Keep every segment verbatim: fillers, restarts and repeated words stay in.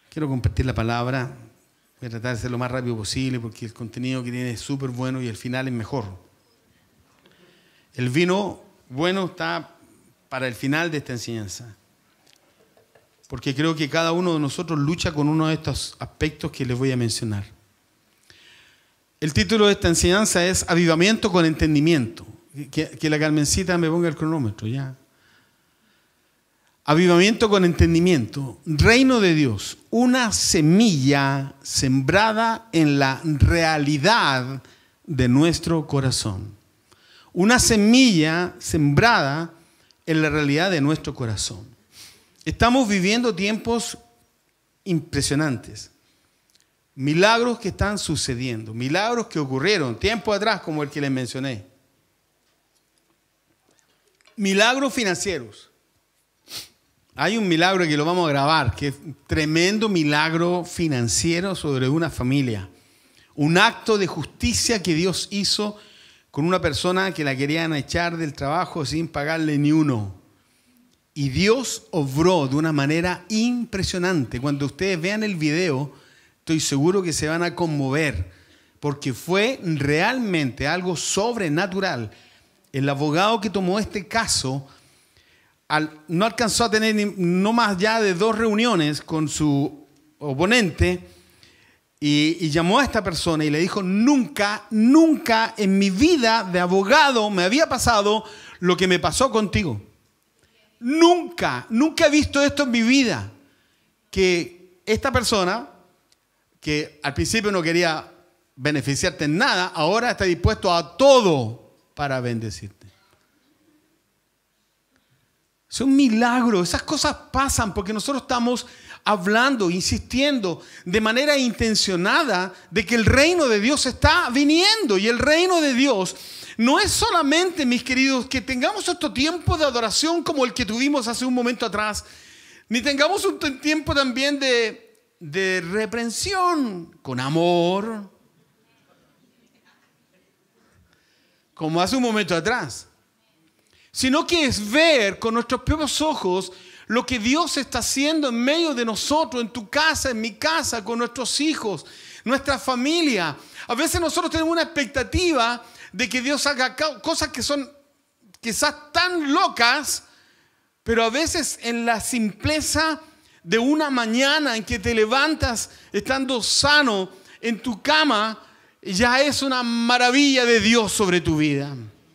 Quiero compartir la palabra. Voy a tratar de ser lo más rápido posible porque el contenido que tiene es súper bueno y el final es mejor. El vino bueno está para el final de esta enseñanza. Porque creo que cada uno de nosotros lucha con uno de estos aspectos que les voy a mencionar. El título de esta enseñanza es Avivamiento con entendimiento. Que, que la Carmencita me ponga el cronómetro, ya. Avivamiento con entendimiento. Reino de Dios. Una semilla sembrada en la realidad de nuestro corazón. Una semilla sembrada en la realidad de nuestro corazón. Estamos viviendo tiempos impresionantes. Milagros que están sucediendo. Milagros que ocurrieron tiempo atrás, como el que les mencioné. Milagros financieros. Hay un milagro que lo vamos a grabar, que es un tremendo milagro financiero sobre una familia. Un acto de justicia que Dios hizo con una persona que la querían echar del trabajo sin pagarle ni uno. Y Dios obró de una manera impresionante. Cuando ustedes vean el video, estoy seguro que se van a conmover, porque fue realmente algo sobrenatural. El abogado que tomó este caso al, no alcanzó a tener ni, no más allá de dos reuniones con su oponente y, y llamó a esta persona y le dijo: nunca, nunca en mi vida de abogado me había pasado lo que me pasó contigo. Nunca, nunca he visto esto en mi vida. Que esta persona, que al principio no quería beneficiarte en nada, ahora está dispuesto a todo para bendecirte. Es un milagro. Esas cosas pasan porque nosotros estamos hablando, insistiendo de manera intencionada de que el reino de Dios está viniendo. Y el reino de Dios no es solamente, mis queridos, que tengamos estos tiempos de adoración como el que tuvimos hace un momento atrás, ni tengamos un tiempo también de, de reprensión con amor, como hace un momento atrás, sino que es ver con nuestros propios ojos lo que Dios está haciendo en medio de nosotros, en tu casa, en mi casa, con nuestros hijos, nuestra familia. A veces nosotros tenemos una expectativa de que Dios haga cosas que son quizás tan locas, pero a veces en la simpleza de una mañana en que te levantas estando sano en tu cama, ya es una maravilla de Dios sobre tu vida.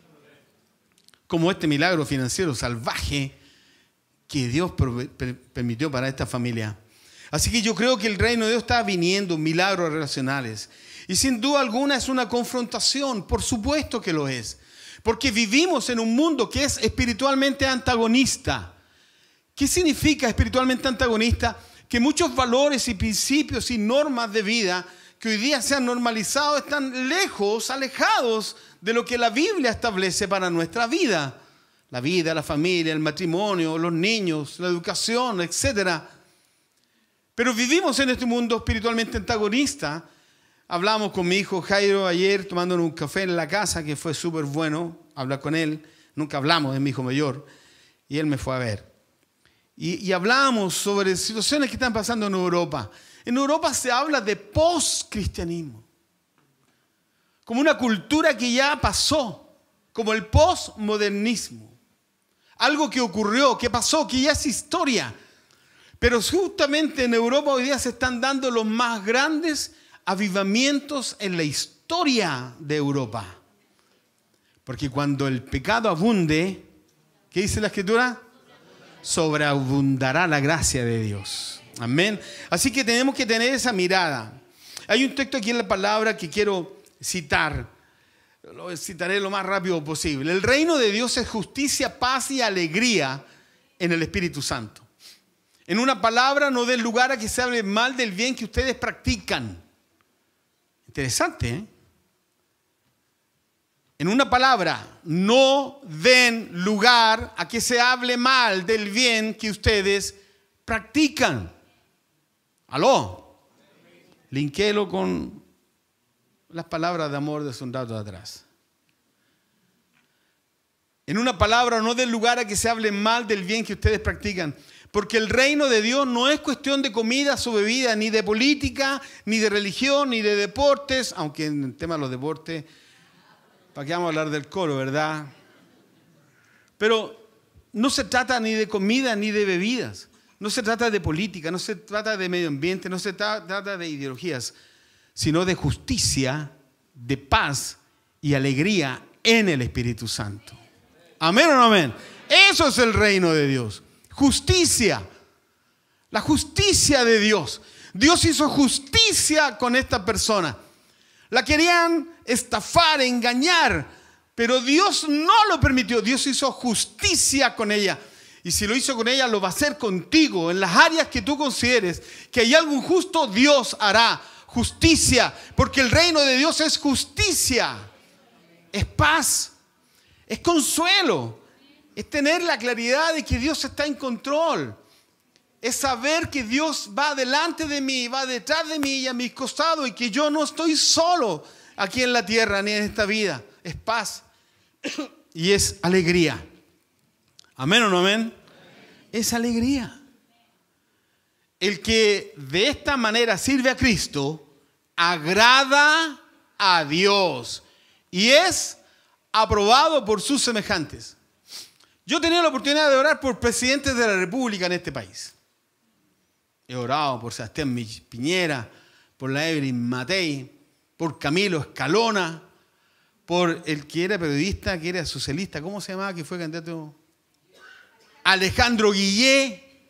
Como este milagro financiero salvaje que Dios permitió para esta familia. Así que yo creo que el reino de Dios está viniendo, milagros relacionales. Y sin duda alguna es una confrontación, por supuesto que lo es. Porque vivimos en un mundo que es espiritualmente antagonista. ¿Qué significa espiritualmente antagonista? Que muchos valores y principios y normas de vida que hoy día se han normalizado están lejos, alejados de lo que la Biblia establece para nuestra vida. La vida, la familia, el matrimonio, los niños, la educación, etcétera. Pero vivimos en este mundo espiritualmente antagonista. Hablamos con mi hijo Jairo ayer tomándonos un café en la casa, que fue súper bueno hablar con él. Nunca hablamos de mi hijo mayor. Y él me fue a ver. Y, y hablamos sobre situaciones que están pasando en Europa. En Europa se habla de post-cristianismo. Como una cultura que ya pasó. Como el post-modernismo. Algo que ocurrió, que pasó, que ya es historia. Pero justamente en Europa hoy día se están dando los más grandes avivamientos en la historia de Europa. Porque cuando el pecado abunde, ¿qué dice la Escritura? Sobreabundará la gracia de Dios. Amén. Así que tenemos que tener esa mirada. Hay un texto aquí en la palabra que quiero citar. Lo citaré lo más rápido posible. El reino de Dios es justicia, paz y alegría en el Espíritu Santo. En una palabra, no den lugar a que se hable mal del bien que ustedes practican. Interesante, ¿eh? En una palabra, no den lugar a que se hable mal del bien que ustedes practican. ¿Aló? Linkélo con las palabras de amor de hace un rato atrás. En una palabra, no den lugar a que se hable mal del bien que ustedes practican. Porque el reino de Dios no es cuestión de comida o bebida, ni de política, ni de religión, ni de deportes, aunque en el tema de los deportes, ¿para qué vamos a hablar del coro, verdad? Pero no se trata ni de comida ni de bebidas, no se trata de política, no se trata de medio ambiente, no se trata de ideologías, sino de justicia, de paz y alegría en el Espíritu Santo. ¿Amén o no amén? Eso es el reino de Dios. Justicia. La justicia de Dios. Dios hizo justicia con esta persona. La querían estafar, engañar, pero Dios no lo permitió. Dios hizo justicia con ella. Y si lo hizo con ella, lo va a hacer contigo. En las áreas que tú consideres que hay algo injusto, Dios hará justicia. Porque el reino de Dios es justicia. Es paz. Es consuelo. Es tener la claridad de que Dios está en control. Es saber que Dios va delante de mí, va detrás de mí y a mis costados, y que yo no estoy solo aquí en la tierra ni en esta vida. Es paz y es alegría. ¿Amén o no amén? Es alegría. El que de esta manera sirve a Cristo agrada a Dios y es aprobado por sus semejantes. Yo he tenido la oportunidad de orar por presidentes de la República en este país. He orado por Sebastián Piñera, por la Evelyn Matei, por Camilo Escalona, por el que era periodista, que era socialista, ¿cómo se llamaba? Que fue candidato Alejandro Guillé.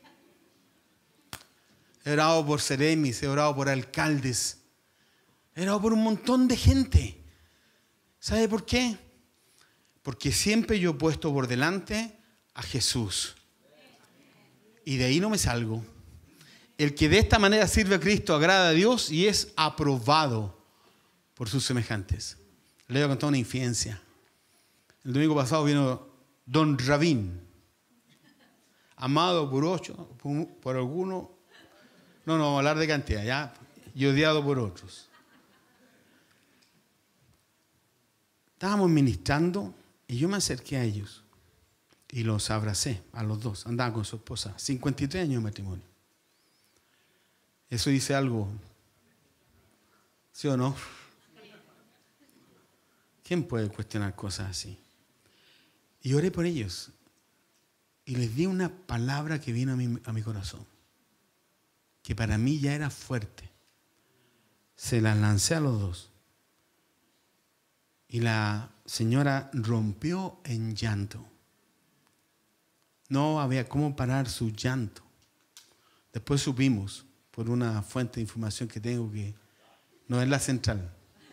He orado por seremis, he orado por alcaldes, he orado por un montón de gente. ¿Sabe por qué? Porque siempre yo he puesto por delante a Jesús. Y de ahí no me salgo. El que de esta manera sirve a Cristo agrada a Dios y es aprobado por sus semejantes. Le voy a contar una infidencia. El domingo pasado vino Don Rabín, amado por ocho, por, por algunos, no, no, vamos a hablar de cantidad, ya, y odiado por otros. Estábamos ministrando y yo me acerqué a ellos y los abracé a los dos. Andaban con su esposa, cincuenta y tres años de matrimonio. Eso dice algo, ¿sí o no? ¿Quién puede cuestionar cosas así? Y oré por ellos y les di una palabra que vino a mi, a mi corazón, que para mí ya era fuerte. Se las lancé a los dos y la señora rompió en llanto. No había cómo parar su llanto. Después supimos, por una fuente de información que tengo, que no es la central.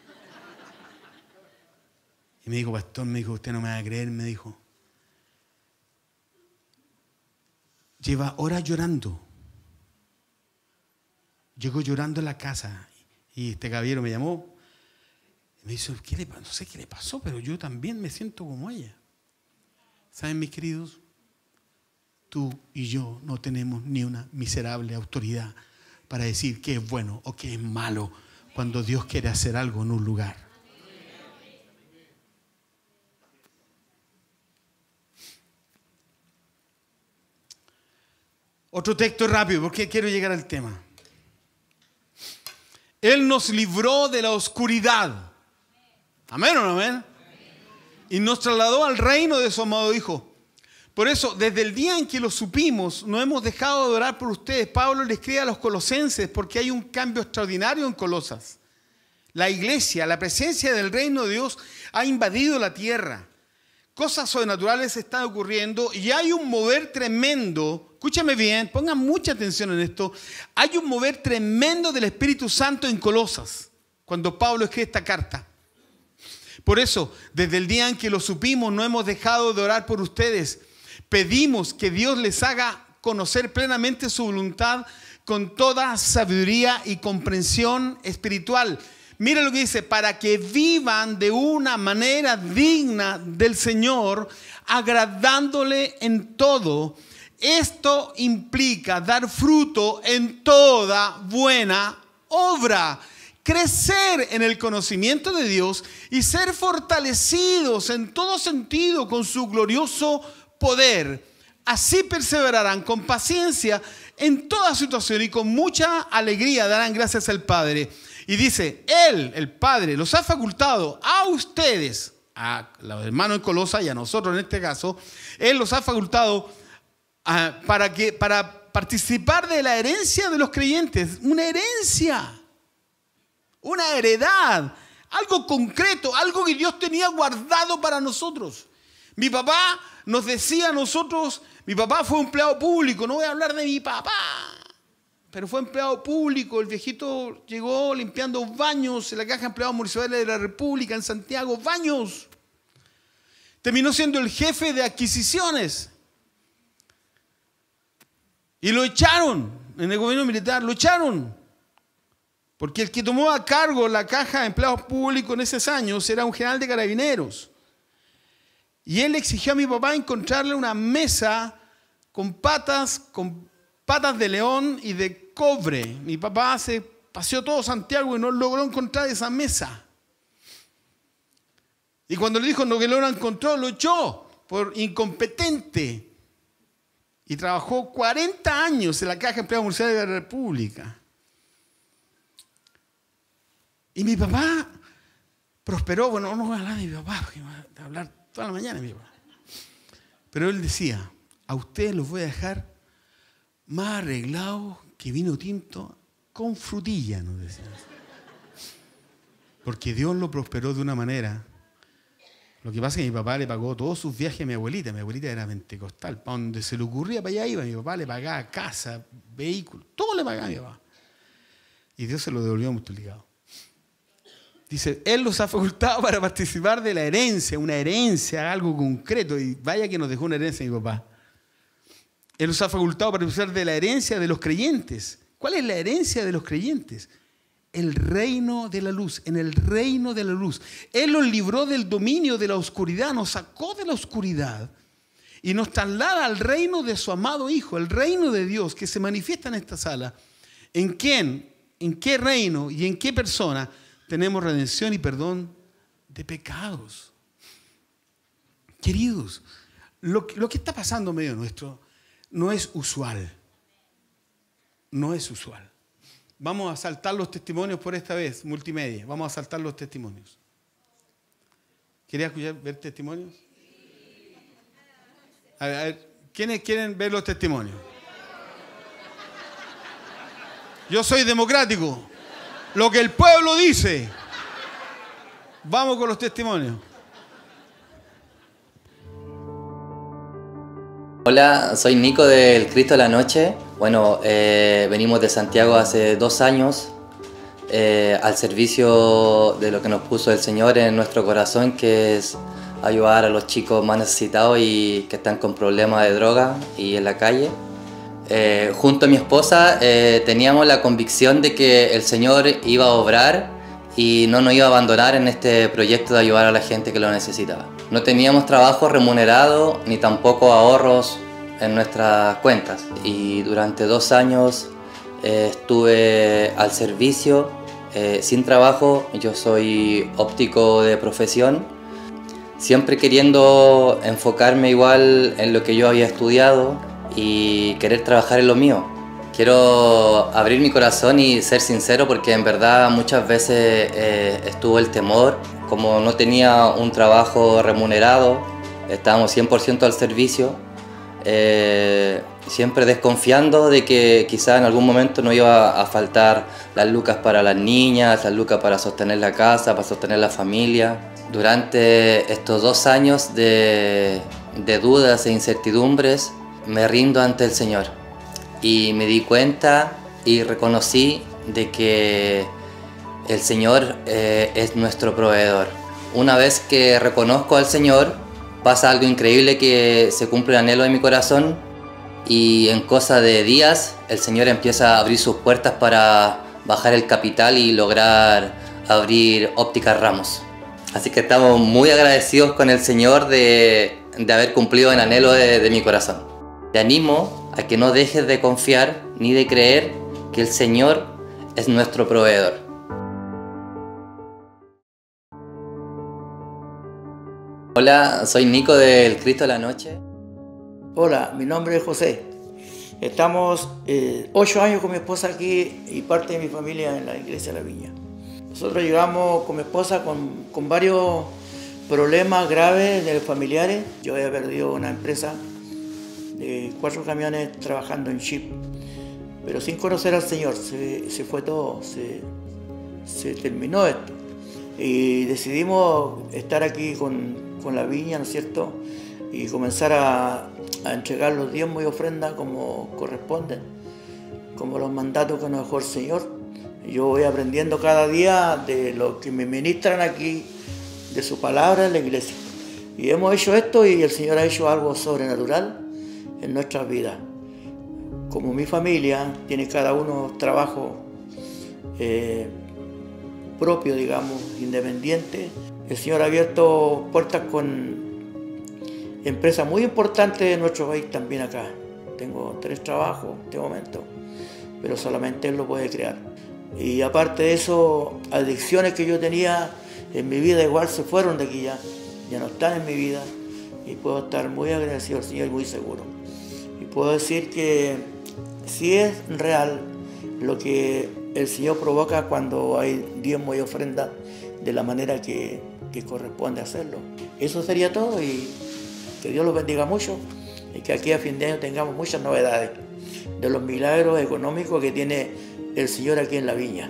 Y me dijo, pastor, me dijo, usted no me va a creer, me dijo. Lleva horas llorando. Llegó llorando a la casa y este caballero me llamó y me dijo, ¿qué le pasó? No sé qué le pasó, pero yo también me siento como ella. ¿Saben, mis queridos? Tú y yo no tenemos ni una miserable autoridad para decir qué es bueno o qué es malo cuando Dios quiere hacer algo en un lugar. Otro texto rápido, porque quiero llegar al tema. Él nos libró de la oscuridad. ¿Amén o no amén? Y nos trasladó al reino de su amado Hijo. Por eso, desde el día en que lo supimos, no hemos dejado de orar por ustedes. Pablo le escribe a los colosenses porque hay un cambio extraordinario en Colosas. La iglesia, la presencia del reino de Dios ha invadido la tierra. Cosas sobrenaturales están ocurriendo y hay un mover tremendo. Escúchame bien, pongan mucha atención en esto. Hay un mover tremendo del Espíritu Santo en Colosas, cuando Pablo escribe esta carta. Por eso, desde el día en que lo supimos, no hemos dejado de orar por ustedes. Pedimos que Dios les haga conocer plenamente su voluntad con toda sabiduría y comprensión espiritual. Mira lo que dice, para que vivan de una manera digna del Señor, agradándole en todo. Esto implica dar fruto en toda buena obra, crecer en el conocimiento de Dios y ser fortalecidos en todo sentido con su glorioso poder. así perseverarán con paciencia en toda situación y con mucha alegría darán gracias al Padre. Y dice, Él, el Padre, los ha facultado a ustedes, a los hermanos en Colosa y a nosotros en este caso, Él los ha facultado a, para, que, para participar de la herencia de los creyentes. Una herencia, una heredad, algo concreto, algo que Dios tenía guardado para nosotros. Mi papá nos decía a nosotros, mi papá fue empleado público, no voy a hablar de mi papá, pero fue empleado público. El viejito llegó limpiando baños en la Caja de Empleados Municipales de la República en Santiago, baños. Terminó siendo el jefe de adquisiciones. Y lo echaron en el gobierno militar, lo echaron. Porque el que tomó a cargo la Caja de Empleados Públicos en esos años era un general de carabineros. Y él exigió a mi papá encontrarle una mesa con patas, con patas de león y de cobre. Mi papá se paseó todo Santiago y no logró encontrar esa mesa. Y cuando le dijo no, que no la encontró, lo echó por incompetente. Y trabajó cuarenta años en la Caja de Empleados Municipales de la República. Y mi papá prosperó. Bueno, no voy a hablar de mi papá, porque voy a hablar toda la mañana de mi papá. Pero él decía, a ustedes los voy a dejar más arreglados que vino tinto con frutilla, nos decía. Porque Dios lo prosperó de una manera. Lo que pasa es que mi papá le pagó todos sus viajes a mi abuelita. Mi abuelita era pentecostal. Para donde se le ocurría, para allá iba. Mi papá le pagaba casa, vehículos, todo le pagaba a mi papá. Y Dios se lo devolvió multiplicado. Dice, Él los ha facultado para participar de la herencia, una herencia, algo concreto. Y vaya que nos dejó una herencia mi papá. Él los ha facultado para participar de la herencia de los creyentes. ¿Cuál es la herencia de los creyentes? El reino de la luz, en el reino de la luz. Él los libró del dominio de la oscuridad, nos sacó de la oscuridad y nos traslada al reino de su amado Hijo, el reino de Dios que se manifiesta en esta sala. ¿En quién? ¿En qué reino y en qué persona tenemos redención y perdón de pecados? Queridos, lo, lo que está pasando en medio nuestro no es usual. No es usual. Vamos a saltar los testimonios por esta vez, multimedia. Vamos a saltar los testimonios. ¿Querías escuchar, ver testimonios? A ver, a ver, ¿quiénes quieren ver los testimonios? Yo soy democrático. Lo que el pueblo dice. Vamos con los testimonios. Hola, soy Nico del Cristo de la Noche. Bueno, eh, venimos de Santiago hace dos años eh, al servicio de lo que nos puso el Señor en nuestro corazón, que es ayudar a los chicos más necesitados y que están con problemas de droga y en la calle. Eh, junto a mi esposa eh, teníamos la convicción de que el Señor iba a obrar y no nos iba a abandonar en este proyecto de ayudar a la gente que lo necesitaba. No teníamos trabajo remunerado ni tampoco ahorros en nuestras cuentas y durante dos años eh, estuve al servicio eh, sin trabajo. Yo soy óptico de profesión, siempre queriendo enfocarme igual en lo que yo había estudiado y querer trabajar en lo mío. Quiero abrir mi corazón y ser sincero, porque en verdad muchas veces eh, estuvo el temor. Como no tenía un trabajo remunerado, estábamos cien por ciento al servicio, eh, siempre desconfiando de que quizá en algún momento no iba a faltar las lucas para las niñas, las lucas para sostener la casa, para sostener la familia. Durante estos dos años de, de dudas e incertidumbres, me rindo ante el Señor y me di cuenta y reconocí de que el Señor eh, es nuestro proveedor. Una vez que reconozco al Señor, pasa algo increíble, que se cumple el anhelo de mi corazón y en cosa de días el Señor empieza a abrir sus puertas para bajar el capital y lograr abrir Ópticas Ramos. Así que estamos muy agradecidos con el Señor de, de haber cumplido el anhelo de, de mi corazón. Te animo a que no dejes de confiar ni de creer que el Señor es nuestro proveedor. Hola, soy Nico del Cristo de la Noche. Hola, mi nombre es José. Estamos eh, ocho años con mi esposa aquí y parte de mi familia en la iglesia de La Viña. Nosotros llegamos con mi esposa con, con varios problemas graves de familiares. Yo había perdido una empresa de cuatro camiones trabajando en chip, pero sin conocer al Señor. Se, se fue todo, se, se terminó esto. Y decidimos estar aquí con, con La Viña, ¿no es cierto? Y comenzar a, a entregar los diezmos y ofrendas como corresponde, como los mandatos que nos dejó el Señor. Yo voy aprendiendo cada día de lo que me ministran aquí, de su palabra en la iglesia. Y hemos hecho esto y el Señor ha hecho algo sobrenatural en nuestras vidas. Como mi familia tiene cada uno trabajo eh, propio, digamos, independiente, el Señor ha abierto puertas con empresas muy importantes de nuestro país también acá. Tengo tres trabajos en este momento, pero solamente Él lo puede crear. Y aparte de eso, adicciones que yo tenía en mi vida igual se fueron de aquí ya, ya no están en mi vida y puedo estar muy agradecido al Señor y muy seguro. Y puedo decir que sí es real lo que el Señor provoca cuando hay diezmo y ofrenda de la manera que, que corresponde hacerlo. Eso sería todo y que Dios los bendiga mucho y que aquí a fin de año tengamos muchas novedades de los milagros económicos que tiene el Señor aquí en La Viña.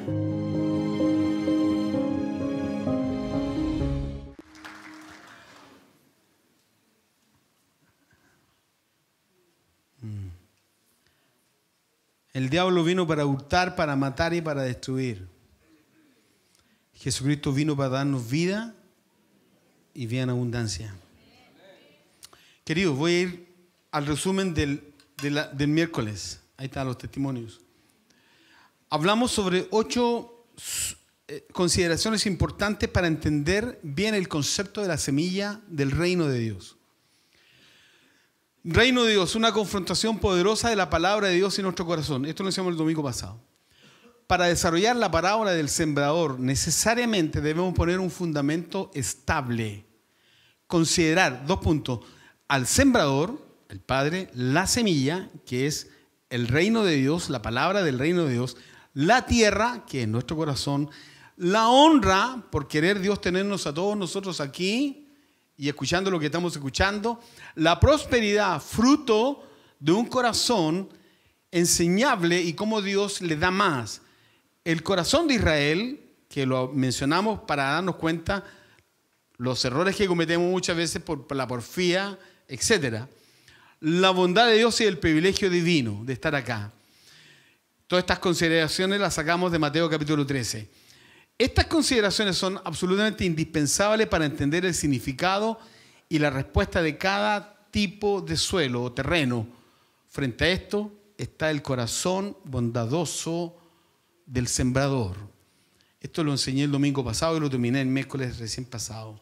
El diablo vino para hurtar, para matar y para destruir. Jesucristo vino para darnos vida y vida en abundancia. Queridos, voy a ir al resumen del, de la, del miércoles. Ahí están los testimonios. Hablamos sobre ocho eh, consideraciones importantes para entender bien el concepto de la semilla del reino de Dios. Reino de Dios, una confrontación poderosa de la palabra de Dios en nuestro corazón. Esto lo hicimos el domingo pasado. Para desarrollar la parábola del sembrador, necesariamente debemos poner un fundamento estable. Considerar, dos puntos, al sembrador, el Padre, la semilla, que es el reino de Dios, la palabra del reino de Dios, la tierra, que es nuestro corazón, la honra, por querer Dios tenernos a todos nosotros aquí, y escuchando lo que estamos escuchando, la prosperidad, fruto de un corazón enseñable y cómo Dios le da más. El corazón de Israel, que lo mencionamos para darnos cuenta los errores que cometemos muchas veces por, por la porfía, etcétera. La bondad de Dios y el privilegio divino de estar acá. Todas estas consideraciones las sacamos de Mateo capítulo trece. Estas consideraciones son absolutamente indispensables para entender el significado y la respuesta de cada tipo de suelo o terreno. Frente a esto está el corazón bondadoso del sembrador. Esto lo enseñé el domingo pasado y lo terminé el miércoles recién pasado.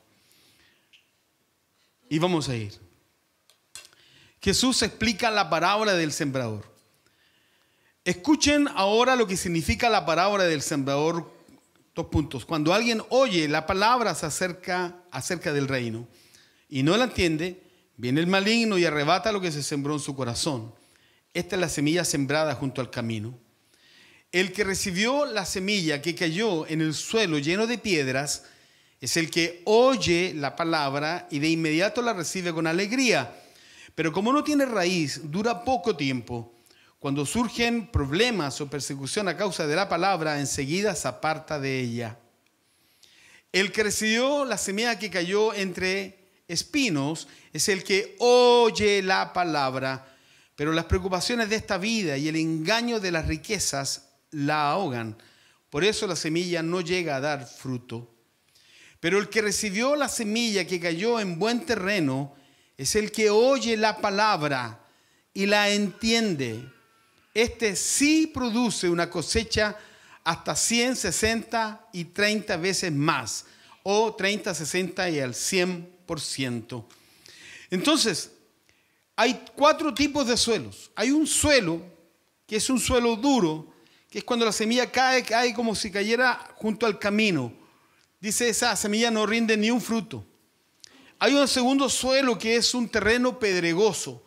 Y vamos a ir. Jesús explica la parábola del sembrador. Escuchen ahora lo que significa la parábola del sembrador. Dos puntos. Cuando alguien oye la palabra acerca, acerca del reino y no la entiende, viene el maligno y arrebata lo que se sembró en su corazón. Esta es la semilla sembrada junto al camino. El que recibió la semilla que cayó en el suelo lleno de piedras es el que oye la palabra y de inmediato la recibe con alegría. Pero como no tiene raíz, dura poco tiempo. Cuando surgen problemas o persecución a causa de la palabra, enseguida se aparta de ella. El que recibió la semilla que cayó entre espinos es el que oye la palabra, pero las preocupaciones de esta vida y el engaño de las riquezas la ahogan. Por eso la semilla no llega a dar fruto. Pero el que recibió la semilla que cayó en buen terreno es el que oye la palabra y la entiende. Este sí produce una cosecha hasta cien, sesenta y treinta veces más, o treinta, sesenta y al cien por ciento. Entonces, hay cuatro tipos de suelos. Hay un suelo que es un suelo duro, que es cuando la semilla cae, cae como si cayera junto al camino. Dice, esa semilla no rinde ni un fruto. Hay un segundo suelo que es un terreno pedregoso,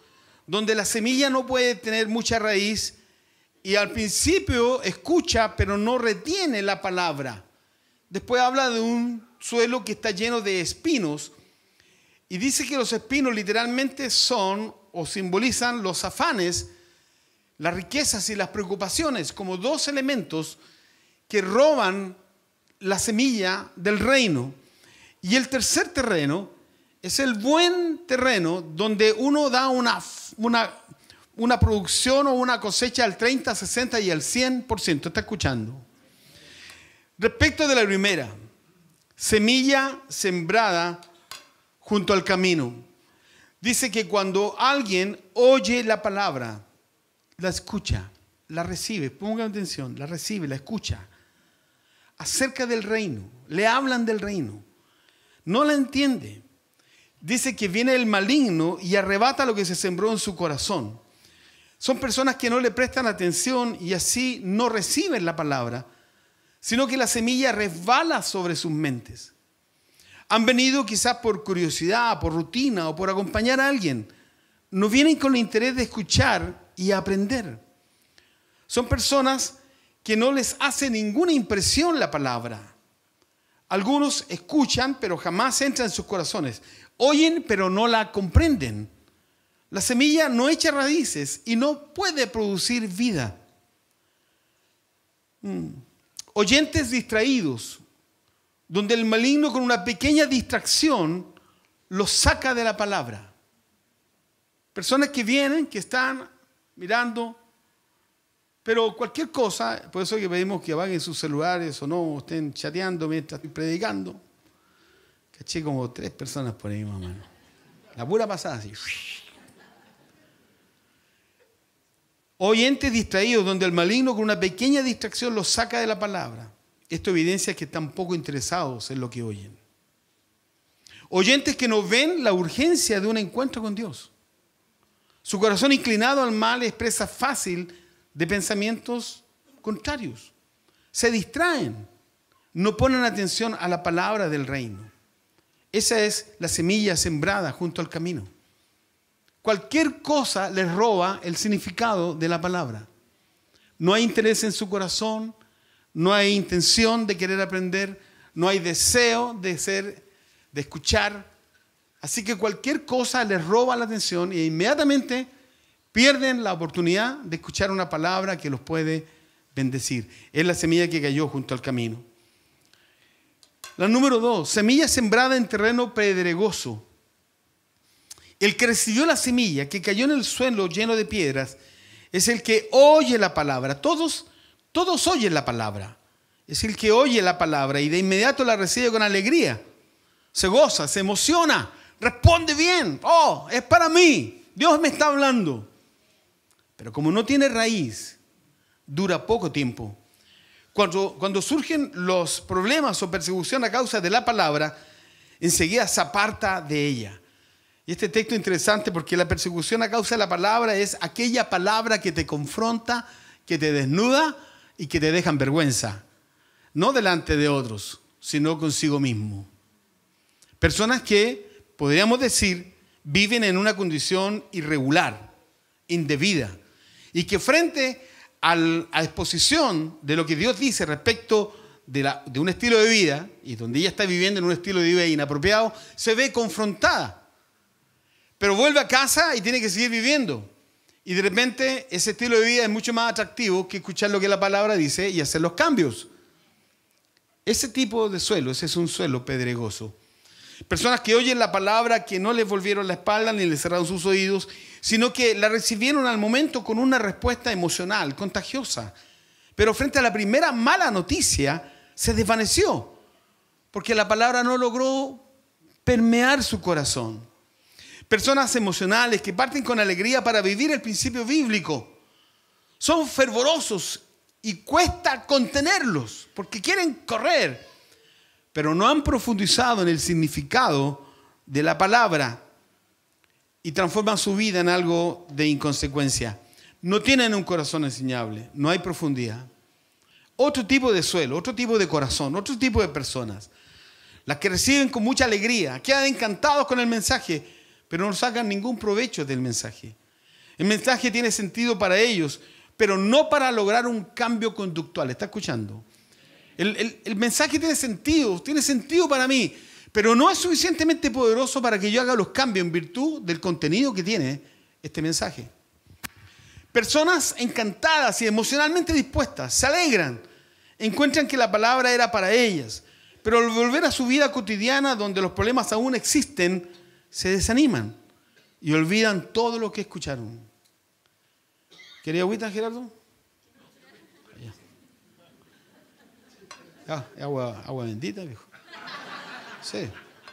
donde la semilla no puede tener mucha raíz y al principio escucha pero no retiene la palabra. Después habla de un suelo que está lleno de espinos y dice que los espinos literalmente son o simbolizan los afanes, las riquezas y las preocupaciones como dos elementos que roban la semilla del reino. Y el tercer terreno es el buen terreno donde uno da una, una, una producción o una cosecha al treinta, sesenta y al cien por ciento. ¿Está escuchando? Respecto de la primera, semilla sembrada junto al camino. Dice que cuando alguien oye la palabra, la escucha, la recibe, pongan atención, la recibe, la escucha, acerca del reino, le hablan del reino, no la entiende. Dice que viene el maligno y arrebata lo que se sembró en su corazón. Son personas que no le prestan atención y así no reciben la palabra, sino que la semilla resbala sobre sus mentes. Han venido quizás por curiosidad, por rutina o por acompañar a alguien. No vienen con el interés de escuchar y aprender. Son personas que no les hace ninguna impresión la palabra. Algunos escuchan, pero jamás entra en sus corazones. Oyen, pero no la comprenden. La semilla no echa raíces y no puede producir vida. Mm. Oyentes distraídos, donde el maligno con una pequeña distracción los saca de la palabra. Personas que vienen, que están mirando, pero cualquier cosa, por eso que pedimos que apaguen sus celulares o no estén chateando mientras estoy predicando. Caché como tres personas por ahí, mamá. La pura pasada así. Oyentes distraídos, donde el maligno con una pequeña distracción los saca de la palabra. Esto evidencia que están poco interesados en lo que oyen. Oyentes que no ven la urgencia de un encuentro con Dios. Su corazón inclinado al mal expresa fácil de pensamientos contrarios. Se distraen, no ponen atención a la palabra del reino. Esa es la semilla sembrada junto al camino. Cualquier cosa les roba el significado de la palabra. No hay interés en su corazón, no hay intención de querer aprender, no hay deseo de ser, de escuchar. Así que cualquier cosa les roba la atención e inmediatamente pierden la oportunidad de escuchar una palabra que los puede bendecir. Es la semilla que cayó junto al camino. La número dos, semilla sembrada en terreno pedregoso. El que recibió la semilla, que cayó en el suelo lleno de piedras, es el que oye la palabra. Todos, todos oyen la palabra. Es el que oye la palabra y de inmediato la recibe con alegría. Se goza, se emociona, responde bien. Oh, es para mí. Dios me está hablando. Pero como no tiene raíz, dura poco tiempo. Cuando, cuando surgen los problemas o persecución a causa de la palabra, enseguida se aparta de ella. Y este texto es interesante porque la persecución a causa de la palabra es aquella palabra que te confronta, que te desnuda y que te deja en vergüenza. No delante de otros, sino consigo mismo. Personas que, podríamos decir, viven en una condición irregular, indebida, y que frente al, a la exposición de lo que Dios dice respecto de, la, de un estilo de vida, y donde ella está viviendo en un estilo de vida inapropiado, se ve confrontada. Pero vuelve a casa y tiene que seguir viviendo. Y de repente ese estilo de vida es mucho más atractivo que escuchar lo que la palabra dice y hacer los cambios. Ese tipo de suelo, ese es un suelo pedregoso. Personas que oyen la palabra, que no les volvieron la espalda ni les cerraron sus oídos, sino que la recibieron al momento con una respuesta emocional, contagiosa. Pero frente a la primera mala noticia, se desvaneció, porque la palabra no logró permear su corazón. Personas emocionales que parten con alegría para vivir el principio bíblico. Son fervorosos y cuesta contenerlos porque quieren correr, pero no han profundizado en el significado de la palabra y transforman su vida en algo de inconsecuencia. No tienen un corazón enseñable, no hay profundidad. Otro tipo de suelo, otro tipo de corazón, otro tipo de personas. Las que reciben con mucha alegría, quedan encantados con el mensaje, pero no sacan ningún provecho del mensaje. El mensaje tiene sentido para ellos, pero no para lograr un cambio conductual. ¿Está escuchando? El, el, el mensaje tiene sentido, tiene sentido para mí, pero no es suficientemente poderoso para que yo haga los cambios en virtud del contenido que tiene este mensaje. Personas encantadas y emocionalmente dispuestas se alegran, encuentran que la palabra era para ellas, pero al volver a su vida cotidiana, donde los problemas aún existen, se desaniman y olvidan todo lo que escucharon. ¿Quería agüita, Gerardo? Ya, agua, agua bendita, viejo. Sí.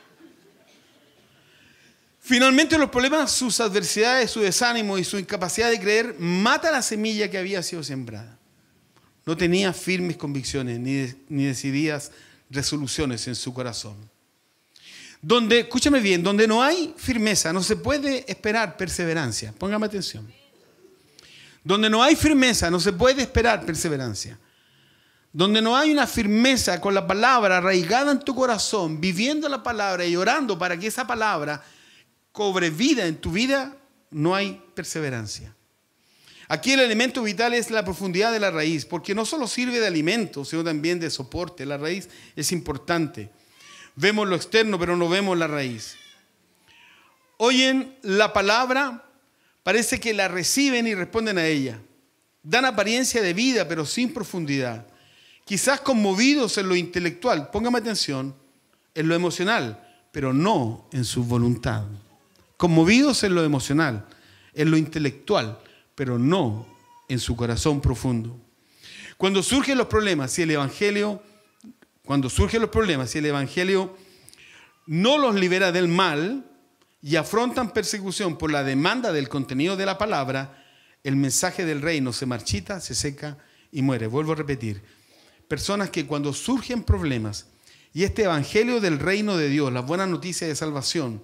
Finalmente los problemas, sus adversidades, su desánimo y su incapacidad de creer mata la semilla que había sido sembrada. No tenía firmes convicciones ni, de, ni decididas resoluciones en su corazón. Donde, escúchame bien, donde no hay firmeza, no se puede esperar perseverancia. Póngame atención. Donde no hay firmeza, no se puede esperar perseverancia. Donde no hay una firmeza con la palabra arraigada en tu corazón, viviendo la palabra y orando para que esa palabra cobre vida en tu vida, no hay perseverancia. Aquí el elemento vital es la profundidad de la raíz, porque no solo sirve de alimento, sino también de soporte. La raíz es importante. Vemos lo externo, pero no vemos la raíz. Oyen la palabra, parece que la reciben y responden a ella. Dan apariencia de vida, pero sin profundidad. Quizás conmovidos en lo intelectual, póngame atención, en lo emocional, pero no en su voluntad. Conmovidos en lo emocional, en lo intelectual, pero no en su corazón profundo. Cuando surgen los problemas, si el evangelio, cuando surgen los problemas, si el evangelio no los libera del mal y afrontan persecución por la demanda del contenido de la palabra, el mensaje del reino se marchita, se seca y muere. Vuelvo a repetir. Personas que cuando surgen problemas y este evangelio del reino de Dios, las buenas noticias de salvación,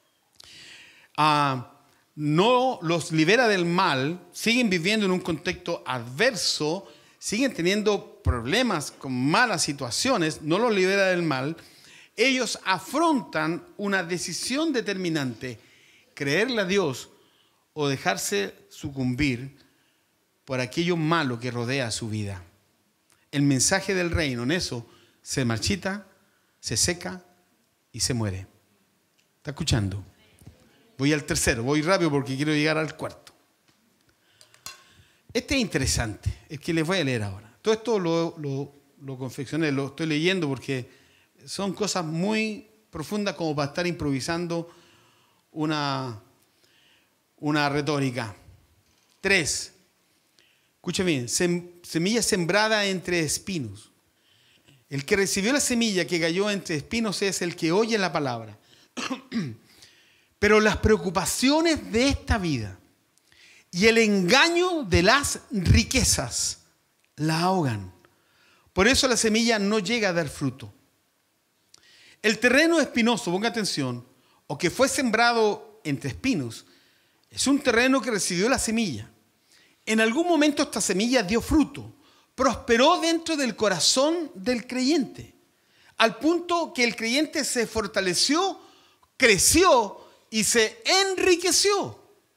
uh, no los libera del mal, siguen viviendo en un contexto adverso, siguen teniendo problemas con malas situaciones, no los libera del mal, ellos afrontan una decisión determinante, creerle a Dios o dejarse sucumbir por aquello malo que rodea su vida. El mensaje del reino en eso se marchita, se seca y se muere. ¿Está escuchando? Voy al tercero, voy rápido porque quiero llegar al cuarto. Este es interesante, el que les voy a leer ahora. Todo esto lo, lo, lo confeccioné, lo estoy leyendo porque son cosas muy profundas como para estar improvisando una, una retórica. Tres. Escucha bien, semilla sembrada entre espinos. El que recibió la semilla que cayó entre espinos es el que oye la palabra. Pero las preocupaciones de esta vida y el engaño de las riquezas la ahogan. Por eso la semilla no llega a dar fruto. El terreno espinoso, ponga atención, o que fue sembrado entre espinos, es un terreno que recibió la semilla. En algún momento esta semilla dio fruto, prosperó dentro del corazón del creyente, al punto que el creyente se fortaleció, creció y se enriqueció.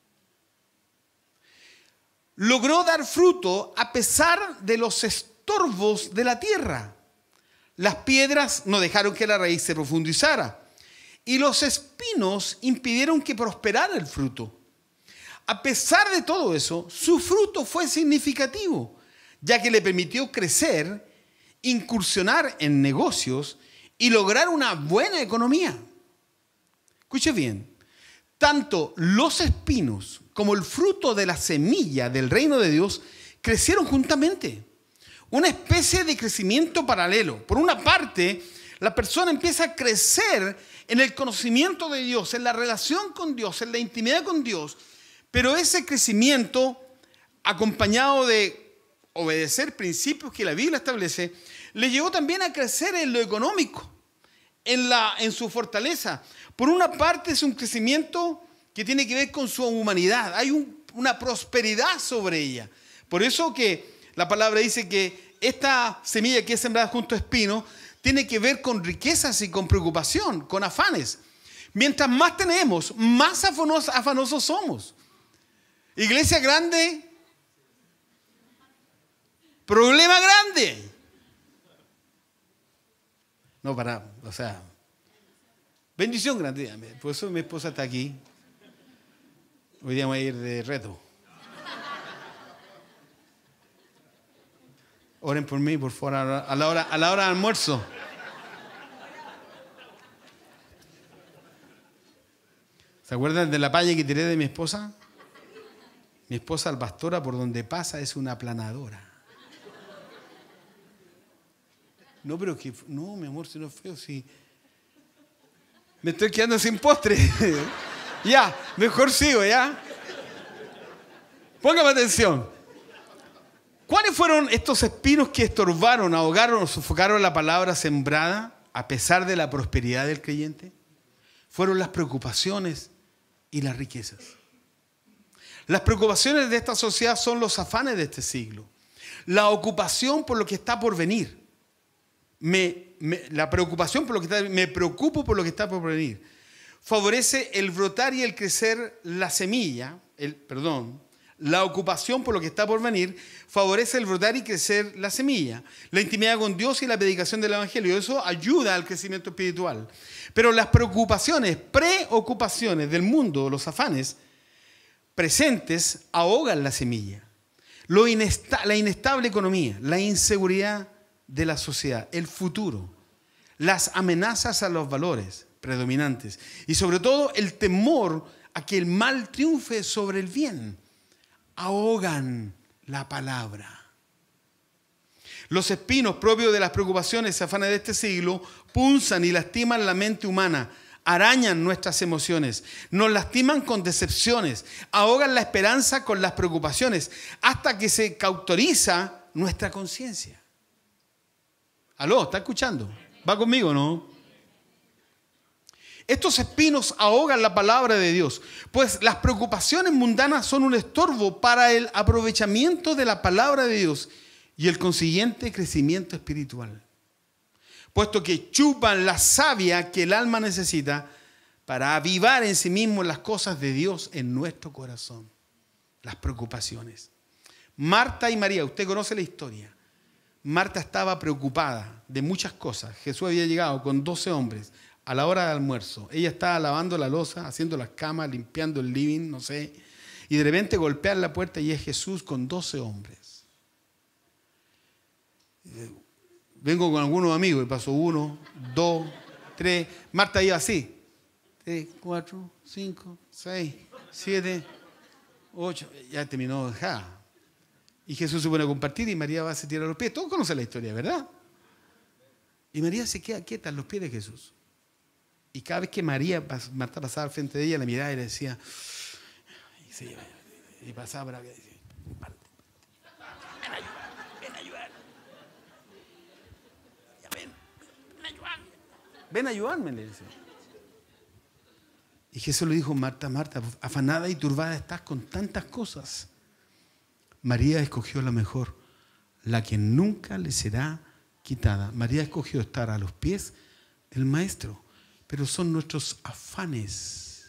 Logró dar fruto a pesar de los estorbos de la tierra. Las piedras no dejaron que la raíz se profundizara y los espinos impidieron que prosperara el fruto. A pesar de todo eso, su fruto fue significativo, ya que le permitió crecer, incursionar en negocios y lograr una buena economía. Escuche bien, tanto los espinos como el fruto de la semilla del reino de Dios crecieron juntamente. Una especie de crecimiento paralelo. Por una parte, la persona empieza a crecer en el conocimiento de Dios, en la relación con Dios, en la intimidad con Dios. Pero ese crecimiento, acompañado de obedecer principios que la Biblia establece, le llevó también a crecer en lo económico, en, la, en su fortaleza. Por una parte es un crecimiento que tiene que ver con su humanidad. Hay un, una prosperidad sobre ella. Por eso que la palabra dice que esta semilla que es sembrada junto a espinos tiene que ver con riquezas y con preocupación, con afanes. Mientras más tenemos, más afanosos, afanosos somos. Iglesia grande, problema grande. No, para, o sea, bendición grande. Por eso mi esposa está aquí. Hoy día voy a ir de reto. Oren por mí, por favor, a la hora, a la hora del almuerzo. ¿Se acuerdan de la palla que tiré de mi esposa? Mi esposa, la pastora, por donde pasa es una aplanadora. No, pero que... No, mi amor, si no es feo, si... Me estoy quedando sin postre. Ya, mejor sigo, ya. Póngame atención. ¿Cuáles fueron estos espinos que estorbaron, ahogaron o sofocaron la palabra sembrada a pesar de la prosperidad del creyente? Fueron las preocupaciones y las riquezas. Las preocupaciones de esta sociedad son los afanes de este siglo. La ocupación por lo que está por venir. Me, me, la preocupación por lo que está, me preocupo por lo que está por venir. Favorece el brotar y el crecer la semilla, el, perdón, la ocupación por lo que está por venir, favorece el brotar y crecer la semilla. La intimidad con Dios y la predicación del Evangelio, eso ayuda al crecimiento espiritual. Pero las preocupaciones, preocupaciones del mundo, los afanes presentes, ahogan la semilla. Lo inesta- la inestable economía, la inseguridad de la sociedad, el futuro, las amenazas a los valores predominantes y sobre todo el temor a que el mal triunfe sobre el bien, ahogan la palabra. Los espinos propios de las preocupaciones y afanes de este siglo punzan y lastiman la mente humana, arañan nuestras emociones, nos lastiman con decepciones, ahogan la esperanza con las preocupaciones, hasta que se cauteriza nuestra conciencia. ¿Aló? ¿Está escuchando? ¿Va conmigo o no? Estos espinos ahogan la palabra de Dios, pues las preocupaciones mundanas son un estorbo para el aprovechamiento de la palabra de Dios y el consiguiente crecimiento espiritual, puesto que chupan la savia que el alma necesita para avivar en sí mismo las cosas de Dios en nuestro corazón. Las preocupaciones. Marta y María, usted conoce la historia. Marta estaba preocupada de muchas cosas. Jesús había llegado con doce hombres a la hora de almuerzo. Ella estaba lavando la loza, haciendo las camas, limpiando el living, no sé. Y de repente golpean la puerta y es Jesús con doce hombres. Vengo con algunos amigos y pasó uno, dos, tres. Marta iba así. Tres, cuatro, cinco, seis, siete, ocho. Ya terminó dejada. Y Jesús se pone a compartir y María va a se tirar los pies. Todos conocen la historia, ¿verdad? Y María se queda quieta en los pies de Jesús. Y cada vez que María, Marta pasaba al frente de ella, la miraba y le decía, y, se, y pasaba por acá y decía, ven a ayudar, ven a ayudar. Ya ven, ven a ayudar. Ven a ayudarme, le decía. Y Jesús le dijo, Marta, Marta, afanada y turbada estás con tantas cosas. María escogió la mejor, la que nunca le será quitada. María escogió estar a los pies del Maestro, pero son nuestros afanes.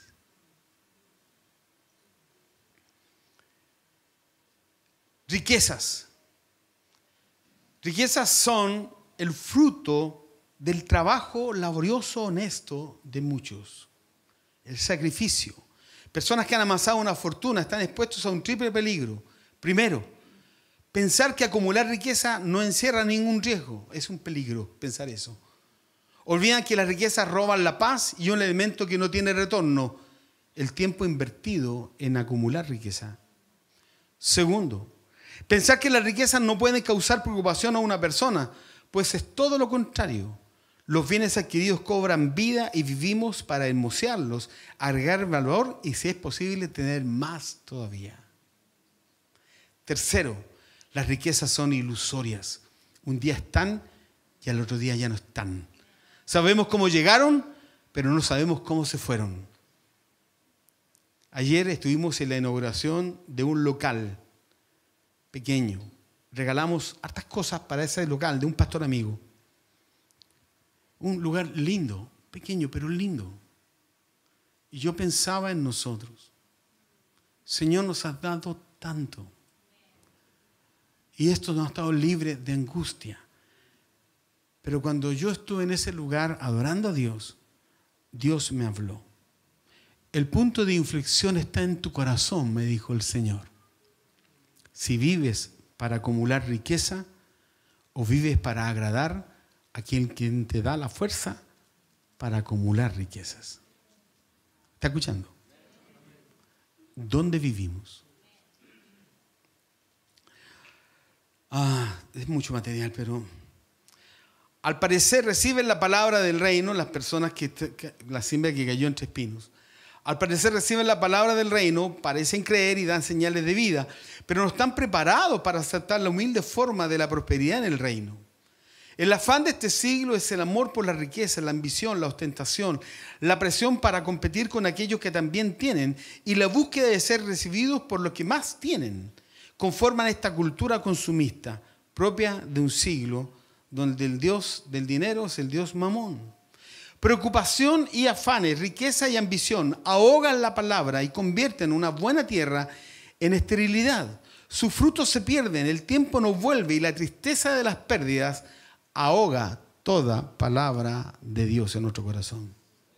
Riquezas. Riquezas son el fruto del trabajo laborioso, honesto de muchos. El sacrificio. Personas que han amasado una fortuna están expuestos a un triple peligro. Primero, pensar que acumular riqueza no encierra ningún riesgo. Es un peligro pensar eso. Olvidan que las riquezas roban la paz y un elemento que no tiene retorno, el tiempo invertido en acumular riqueza. Segundo, pensar que las riquezas no pueden causar preocupación a una persona, pues es todo lo contrario. Los bienes adquiridos cobran vida y vivimos para hermosearlos, agregar valor y, si es posible, tener más todavía. Tercero, las riquezas son ilusorias. Un día están y al otro día ya no están. Sabemos cómo llegaron, pero no sabemos cómo se fueron. Ayer estuvimos en la inauguración de un local pequeño. Regalamos hartas cosas para ese local de un pastor amigo. Un lugar lindo, pequeño, pero lindo. Y yo pensaba en nosotros. Señor, nos has dado tanto. Y esto nos ha estado libre de angustia. Pero cuando yo estuve en ese lugar adorando a Dios, Dios me habló. El punto de inflexión está en tu corazón, me dijo el Señor. Si vives para acumular riqueza o vives para agradar a quien, quien te da la fuerza para acumular riquezas. ¿Está escuchando? ¿Dónde vivimos? Ah, es mucho material, pero al parecer reciben la palabra del reino las personas que, que la siembra que cayó entre espinos. Al parecer reciben la palabra del reino, parecen creer y dan señales de vida, pero no están preparados para aceptar la humilde forma de la prosperidad en el reino. El afán de este siglo es el amor por la riqueza, la ambición, la ostentación, la presión para competir con aquellos que también tienen y la búsqueda de ser recibidos por los que más tienen. Conforman esta cultura consumista propia de un siglo donde el Dios del dinero es el Dios Mamón. Preocupación y afanes, riqueza y ambición ahogan la palabra y convierten una buena tierra en esterilidad. Sus frutos se pierden, el tiempo no vuelve y la tristeza de las pérdidas ahoga toda palabra de Dios en nuestro corazón.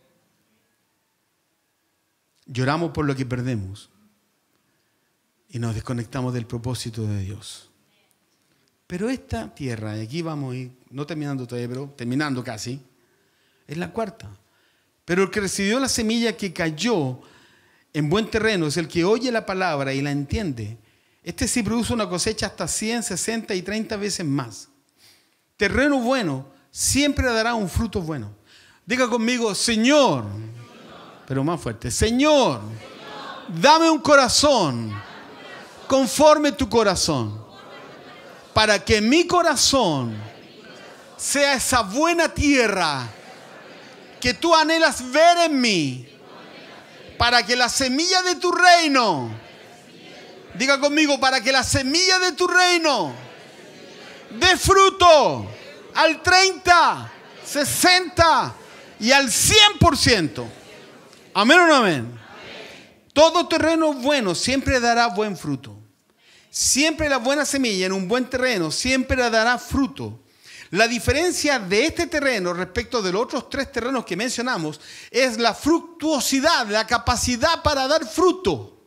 Lloramos por lo que perdemos y nos desconectamos del propósito de Dios. Pero esta tierra, y aquí vamos a ir, no terminando todavía, pero terminando casi, es la cuarta. Pero el que recibió la semilla que cayó en buen terreno es el que oye la palabra y la entiende. Este sí produce una cosecha hasta cien, sesenta y treinta veces más. Terreno bueno siempre dará un fruto bueno. Diga conmigo, Señor, Señor. Pero más fuerte, Señor, Señor. Dame un corazón conforme tu corazón, para que mi corazón sea esa buena tierra que tú anhelas ver en mí, para que la semilla de tu reino, diga conmigo, para que la semilla de tu reino dé fruto al treinta, sesenta y al cien por ciento. ¿Amén o no amén? Todo terreno bueno siempre dará buen fruto. Siempre la buena semilla en un buen terreno siempre dará fruto. La diferencia de este terreno respecto de los otros tres terrenos que mencionamos es la fructuosidad, la capacidad para dar fruto.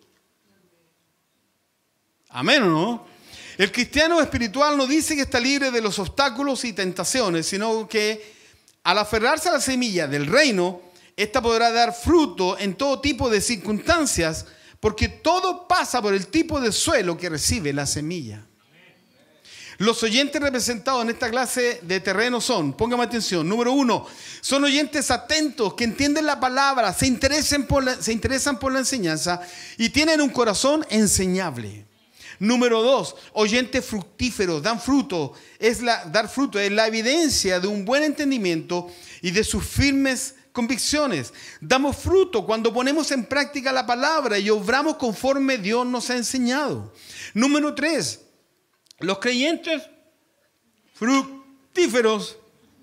¿Amén o no? El cristiano espiritual no dice que está libre de los obstáculos y tentaciones, sino que al aferrarse a la semilla del reino, ésta podrá dar fruto en todo tipo de circunstancias, porque todo pasa por el tipo de suelo que recibe la semilla. Los oyentes representados en esta clase de terreno son, póngame atención, número uno, son oyentes atentos que entienden la palabra, se interesan por la, se interesan por la enseñanza y tienen un corazón enseñable. Número dos, oyentes fructíferos, dan fruto, es la, dar fruto es la evidencia de un buen entendimiento y de sus firmes convicciones. Damos fruto cuando ponemos en práctica la palabra y obramos conforme Dios nos ha enseñado. Número tres, los creyentes fructíferos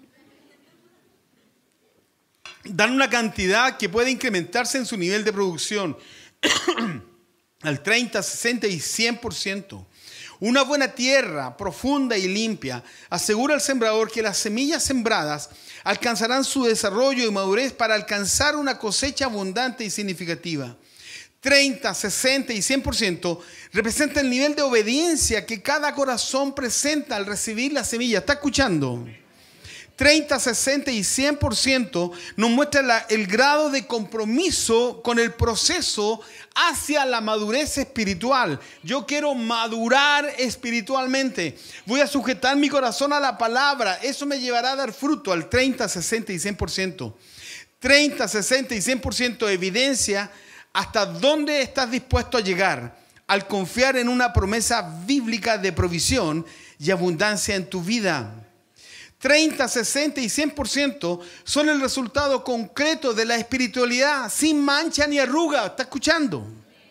dan una cantidad que puede incrementarse en su nivel de producción al treinta, sesenta y cien por ciento. Una buena tierra profunda y limpia asegura al sembrador que las semillas sembradas alcanzarán su desarrollo y madurez para alcanzar una cosecha abundante y significativa. treinta, sesenta y cien por ciento representa el nivel de obediencia que cada corazón presenta al recibir la semilla. ¿Está escuchando? treinta, sesenta y cien por ciento nos muestra la, el grado de compromiso con el proceso hacia la madurez espiritual. Yo quiero madurar espiritualmente. Voy a sujetar mi corazón a la palabra. Eso me llevará a dar fruto al treinta, sesenta y cien por ciento. treinta, sesenta y cien por ciento evidencia hasta dónde estás dispuesto a llegar al confiar en una promesa bíblica de provisión y abundancia en tu vida. treinta, sesenta y cien por ciento son el resultado concreto de la espiritualidad sin mancha ni arruga. ¿Está escuchando?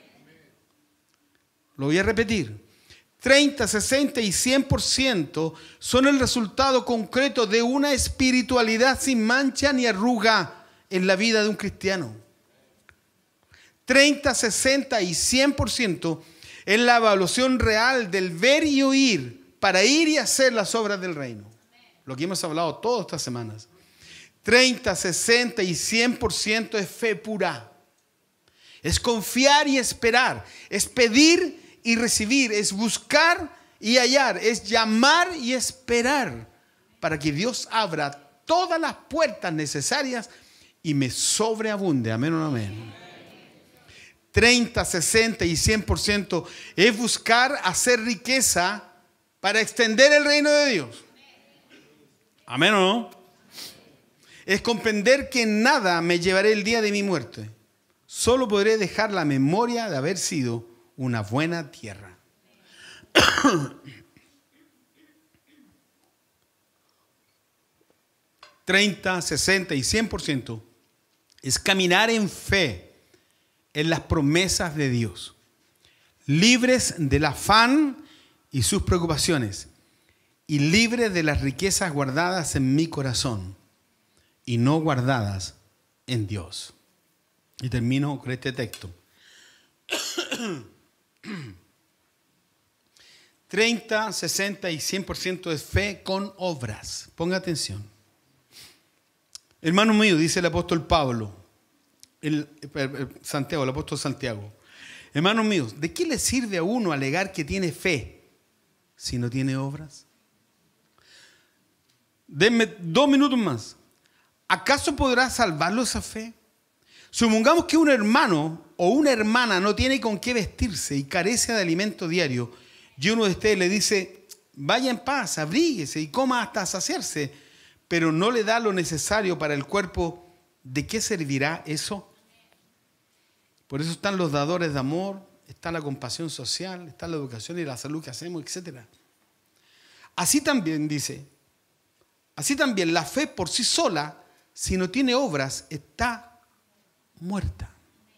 Lo voy a repetir. treinta, sesenta y cien por ciento son el resultado concreto de una espiritualidad sin mancha ni arruga en la vida de un cristiano. treinta, sesenta y cien por ciento es la evaluación real del ver y oír para ir y hacer las obras del reino. Lo que hemos hablado todas estas semanas. treinta, sesenta y cien por ciento es fe pura. Es confiar y esperar. Es pedir y recibir. Es buscar y hallar. Es llamar y esperar para que Dios abra todas las puertas necesarias y me sobreabunde. Amén o no amén. treinta, sesenta y cien por ciento es buscar hacer riqueza para extender el reino de Dios. Amén o no. Es comprender que en nada me llevaré el día de mi muerte. Solo podré dejar la memoria de haber sido una buena tierra. treinta, sesenta y cien por ciento es caminar en fe en las promesas de Dios, libres del afán y sus preocupaciones, y libres de las riquezas guardadas en mi corazón y no guardadas en Dios. Y termino con este texto. treinta, sesenta y cien por ciento es fe con obras. Ponga atención. Hermano mío, dice el apóstol Pablo, el, el, el Santiago, el apóstol Santiago. Hermanos míos, ¿de qué le sirve a uno alegar que tiene fe si no tiene obras? Denme dos minutos más. ¿Acaso podrá salvarlo esa fe? Supongamos que un hermano o una hermana no tiene con qué vestirse y carece de alimento diario, y uno de ustedes le dice, vaya en paz, abríguese y coma hasta saciarse, pero no le da lo necesario para el cuerpo, ¿de qué servirá eso? Por eso están los dadores de amor, está la compasión social, está la educación y la salud que hacemos, etcétera. Así también dice, así también la fe por sí sola, si no tiene obras, está muerta.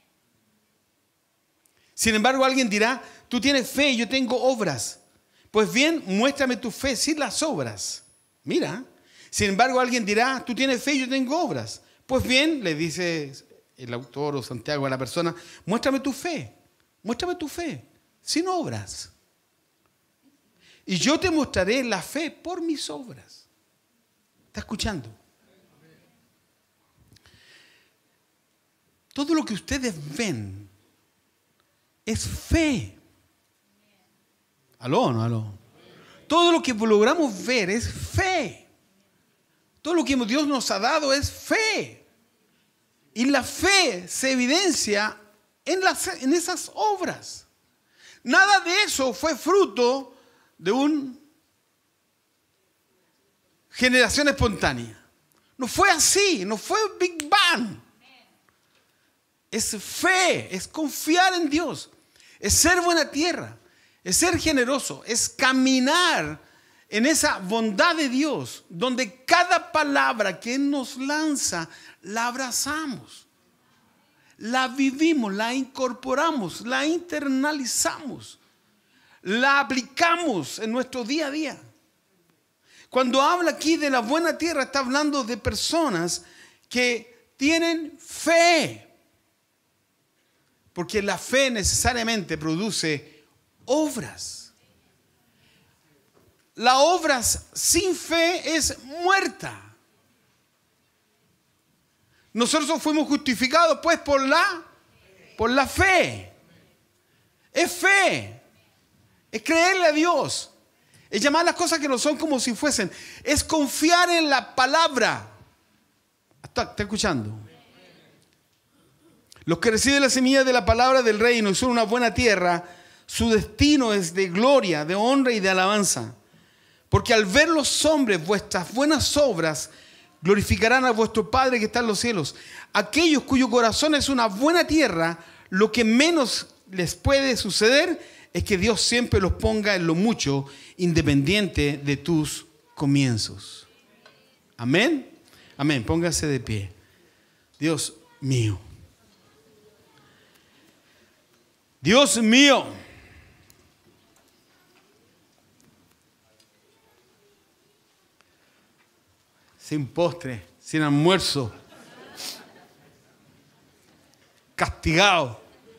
Sin embargo, alguien dirá, tú tienes fe y yo tengo obras. Pues bien, muéstrame tu fe sin las obras. Mira. Sin embargo, alguien dirá, tú tienes fe y yo tengo obras. Pues bien, le dice el autor o Santiago a la persona, muéstrame tu fe, muéstrame tu fe, sin obras. Y yo te mostraré la fe por mis obras. ¿Está escuchando? Todo lo que ustedes ven es fe. ¿Aló o no aló? Todo lo que logramos ver es fe. Todo lo que Dios nos ha dado es fe. Y la fe se evidencia en, las, en esas obras. Nada de eso fue fruto de una generación espontánea. No fue así, no fue Big Bang. Es fe, es confiar en Dios, es ser buena tierra, es ser generoso, es caminar en esa bondad de Dios, donde cada palabra que Él nos lanza, la abrazamos, la vivimos, la incorporamos, la internalizamos, la aplicamos en nuestro día a día. Cuando habla aquí de la buena tierra, está hablando de personas que tienen fe, porque la fe necesariamente produce obras. La obra sin fe es muerta. Nosotros fuimos justificados pues por la, por la fe. Es fe. Es creerle a Dios. Es llamar las cosas que no son como si fuesen. Es confiar en la palabra. ¿Está, está escuchando? Los que reciben la semilla de la palabra del reino y son una buena tierra, su destino es de gloria, de honra y de alabanza. Porque al ver los hombres vuestras buenas obras, glorificarán a vuestro Padre que está en los cielos. Aquellos cuyo corazón es una buena tierra, lo que menos les puede suceder es que Dios siempre los ponga en lo mucho, independiente de tus comienzos. Amén. Amén. Póngase de pie. Dios mío. Dios mío. Sin postre, sin almuerzo, castigado.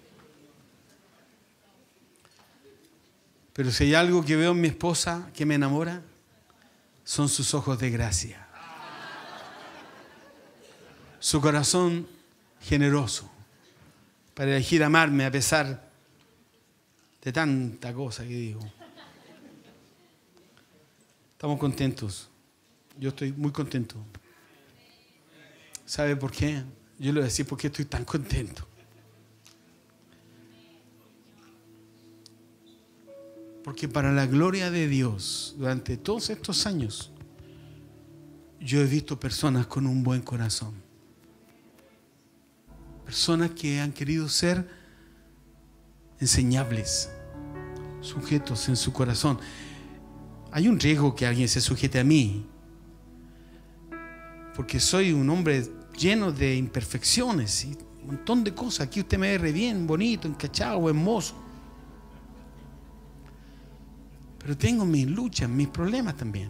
Pero si hay algo que veo en mi esposa que me enamora, son sus ojos de gracia. Su corazón generoso para elegir amarme a pesar de tanta cosa que digo. Estamos contentos. Yo estoy muy contento. ¿Sabe por qué? Yo le voy a decir por qué estoy tan contento. Porque para la gloria de Dios, durante todos estos años, yo he visto personas con un buen corazón. Personas que han querido ser enseñables, sujetos en su corazón. Hay un riesgo que alguien se sujete a mí, porque soy un hombre lleno de imperfecciones y un montón de cosas. Aquí usted me ve re bien, bonito, encachado, hermoso. Pero tengo mis luchas, mis problemas también.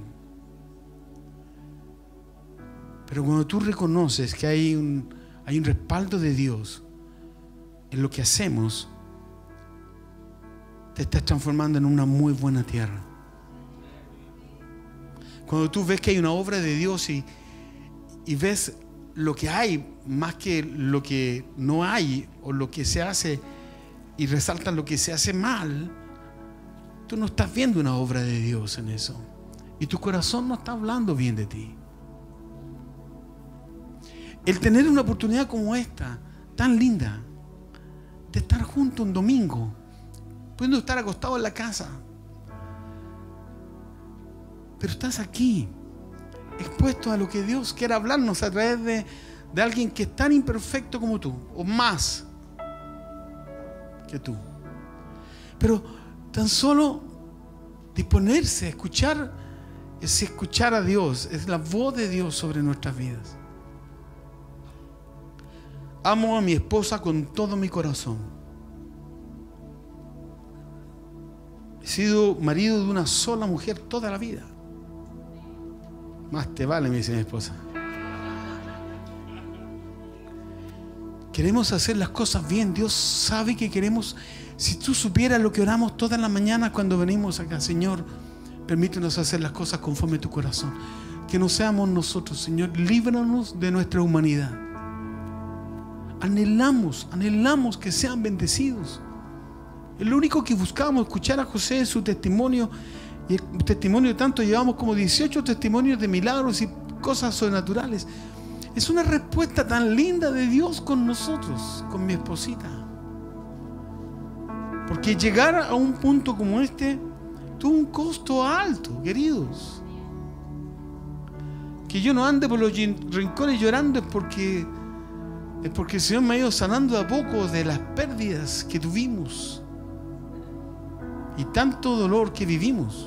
Pero cuando tú reconoces que hay un, hay un respaldo de Dios en lo que hacemos, te estás transformando en una muy buena tierra. Cuando tú ves que hay una obra de Dios y, y ves lo que hay más que lo que no hay o lo que se hace y resaltas lo que se hace mal, tú no estás viendo una obra de Dios en eso. Y tu corazón no está hablando bien de ti. El tener una oportunidad como esta, tan linda, de estar junto un domingo, pudiendo estar acostado en la casa, pero estás aquí, expuesto a lo que Dios quiere hablarnos a través de, de alguien que es tan imperfecto como tú, o más que tú. Pero tan solo disponerse a escuchar es escuchar a Dios, es la voz de Dios sobre nuestras vidas. Amo a mi esposa con todo mi corazón. He sido marido de una sola mujer toda la vida. Más te vale, me dice mi esposa. Queremos hacer las cosas bien. Dios sabe que queremos. Si tú supieras lo que oramos todas las mañanas cuando venimos acá, Señor, permítenos hacer las cosas conforme a tu corazón. Que no seamos nosotros, Señor, líbranos de nuestra humanidad. Anhelamos, anhelamos que sean bendecidos. Es lo único que buscábamos, escuchar a José en su testimonio. Y el testimonio tanto, llevamos como dieciocho testimonios de milagros y cosas sobrenaturales. Es una respuesta tan linda de Dios con nosotros, con mi esposita. Porque llegar a un punto como este tuvo un costo alto, queridos. Que yo no ande por los rincones llorando es porque, es porque el Señor me ha ido sanando de a poco de las pérdidas que tuvimos y tanto dolor que vivimos.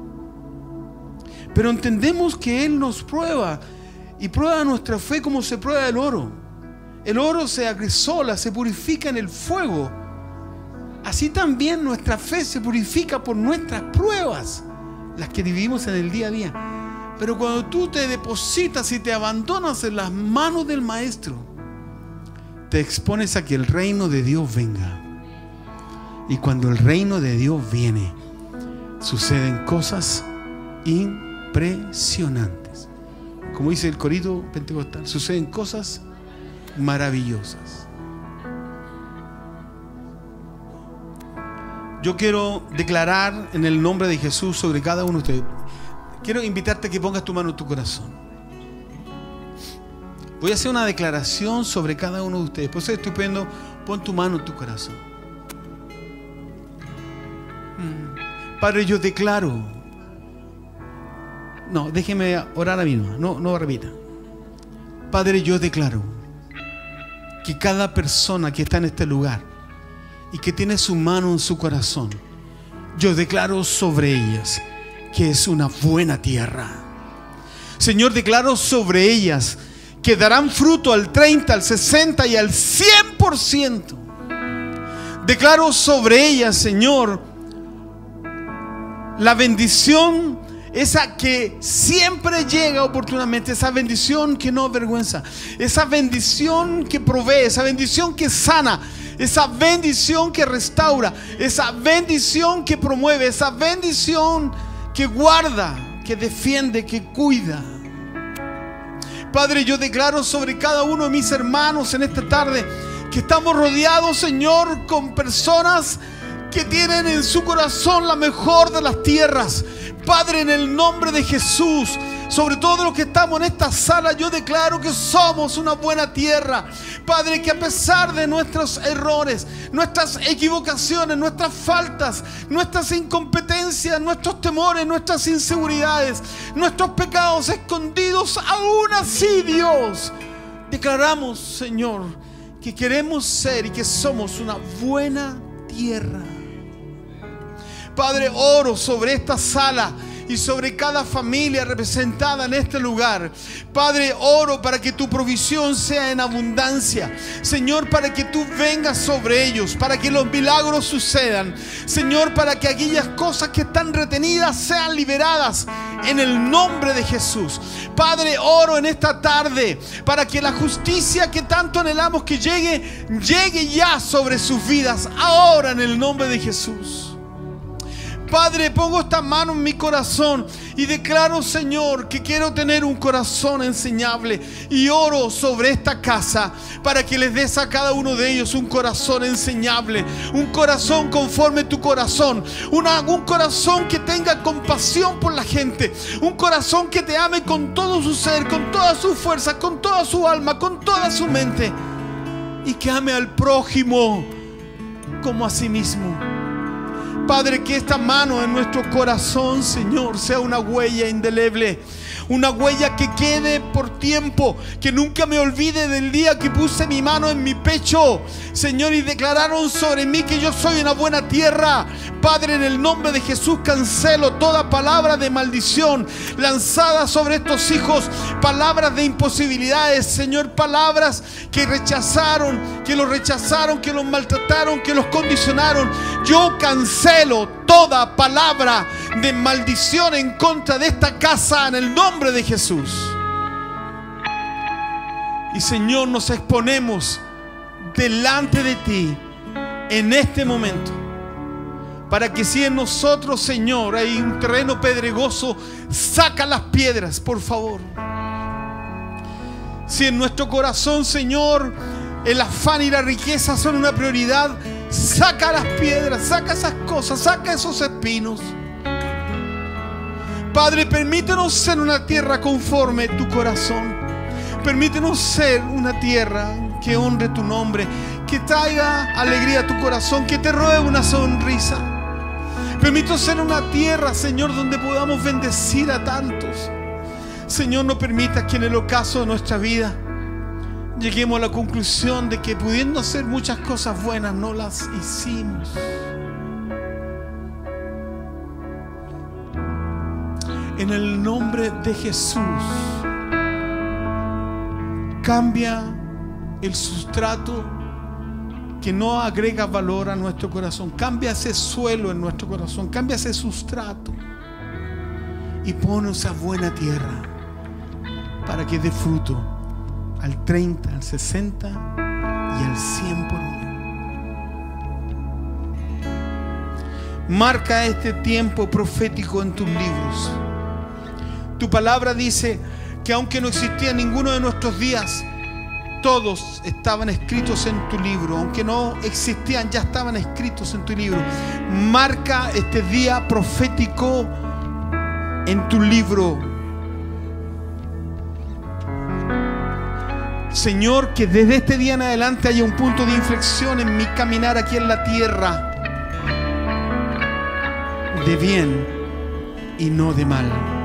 Pero entendemos que Él nos prueba y prueba nuestra fe como se prueba el oro. El oro se agrisola, se purifica en el fuego. Así también nuestra fe se purifica por nuestras pruebas, las que vivimos en el día a día. Pero cuando tú te depositas y te abandonas en las manos del Maestro, te expones a que el reino de Dios venga. Y cuando el reino de Dios viene, suceden cosas impresionantes. Como dice el corito pentecostal, suceden cosas maravillosas. Yo quiero declarar en el nombre de Jesús sobre cada uno de ustedes. Quiero invitarte a que pongas tu mano en tu corazón. Voy a hacer una declaración sobre cada uno de ustedes. Por eso estoy pidiendo, pon tu mano en tu corazón. Padre, yo declaro. No, déjeme orar a mí misma. No, no repita. Padre, yo declaro que cada persona que está en este lugar y que tiene su mano en su corazón, yo declaro sobre ellas que es una buena tierra. Señor, declaro sobre ellas que darán fruto al treinta, al sesenta y al cien por ciento. Declaro sobre ellas, Señor, la bendición, esa que siempre llega oportunamente, esa bendición que no avergüenza, esa bendición que provee, esa bendición que sana, esa bendición que restaura, esa bendición que promueve, esa bendición que guarda, que defiende, que cuida. Padre, yo declaro sobre cada uno de mis hermanos en esta tarde que estamos rodeados, Señor, con personas que tienen en su corazón la mejor de las tierras. Padre, en el nombre de Jesús, sobre todo los que estamos en esta sala, yo declaro que somos una buena tierra. Padre, que a pesar de nuestros errores, nuestras equivocaciones, nuestras faltas, nuestras incompetencias, nuestros temores, nuestras inseguridades, nuestros pecados escondidos, aún así, Dios, declaramos, Señor, que queremos ser y que somos una buena tierra. Padre, oro sobre esta sala y sobre cada familia representada en este lugar. Padre, oro para que tu provisión sea en abundancia. Señor, para que tú vengas sobre ellos, para que los milagros sucedan. Señor, para que aquellas cosas que están retenidas sean liberadas en el nombre de Jesús. Padre, oro en esta tarde para que la justicia que tanto anhelamos que llegue, llegue ya sobre sus vidas, ahora en el nombre de Jesús. Padre, pongo esta mano en mi corazón y declaro, Señor, que quiero tener un corazón enseñable, y oro sobre esta casa para que les des a cada uno de ellos un corazón enseñable, un corazón conforme tu corazón, una, un corazón que tenga compasión por la gente, un corazón que te ame con todo su ser, con toda su fuerza, con toda su alma, con toda su mente, y que ame al prójimo como a sí mismo. Padre, que esta mano en nuestro corazón, Señor, sea una huella indeleble, una huella que quede por tiempo, que nunca me olvide del día que puse mi mano en mi pecho, Señor, y declararon sobre mí que yo soy una buena tierra. Padre, en el nombre de Jesús cancelo toda palabra de maldición lanzada sobre estos hijos, palabras de imposibilidades, Señor, palabras que rechazaron, que los rechazaron, que los maltrataron, que los condicionaron. Yo cancelo toda palabra de maldición en contra de esta casa en el nombre de Jesús. Y Señor, nos exponemos delante de ti en este momento, para que si en nosotros, Señor, hay un terreno pedregoso, saca las piedras, por favor. Si en nuestro corazón, Señor, el afán y la riqueza son una prioridad, saca las piedras, saca esas cosas, saca esos espinos. Padre, permítenos ser una tierra conforme a tu corazón. Permítenos ser una tierra que honre tu nombre, que traiga alegría a tu corazón, que te robe una sonrisa. Permítenos ser una tierra, Señor, donde podamos bendecir a tantos. Señor, no permitas que en el ocaso de nuestra vida lleguemos a la conclusión de que, pudiendo hacer muchas cosas buenas, no las hicimos. En el nombre de Jesús, cambia el sustrato que no agrega valor a nuestro corazón. Cambia ese suelo en nuestro corazón, cambia ese sustrato y pone esa buena tierra para que dé fruto al treinta, al sesenta y al cien por uno. Marca este tiempo profético en tus libros. Tu palabra dice que aunque no existía ninguno de nuestros días, todos estaban escritos en tu libro. Aunque no existían, ya estaban escritos en tu libro. Marca este día profético en tu libro. Señor, que desde este día en adelante haya un punto de inflexión en mi caminar aquí en la tierra, de bien y no de mal.